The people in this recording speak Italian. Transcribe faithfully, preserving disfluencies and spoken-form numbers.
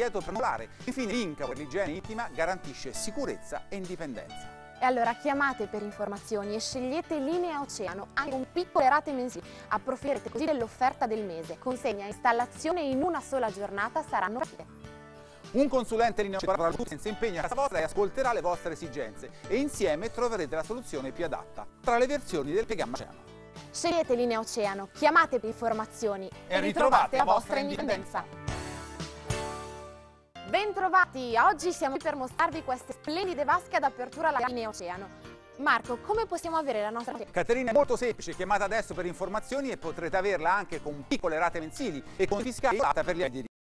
lieto per molare. Infine l'Inca per l'igiene intima garantisce sicurezza e indipendenza. E allora chiamate per informazioni e scegliete Linea Oceano, anche con piccole rate mensili. Approfitterete così dell'offerta del mese. Consegna e installazione in una sola giornata saranno rapide. Un consulente Linea Oceano parla senza impegno a casa vostra e ascolterà le vostre esigenze e insieme troverete la soluzione più adatta tra le versioni del programma Oceano. Scegliete Linea Oceano, chiamate per informazioni e ritrovate la vostra indipendenza. Bentrovati! Oggi siamo qui per mostrarvi queste splendide vasche ad apertura alla Linea Oceano. Marco, come possiamo avere la nostra... Caterina, è molto semplice, chiamate adesso per informazioni e potrete averla anche con piccole rate mensili e confiscata per gli aderienti.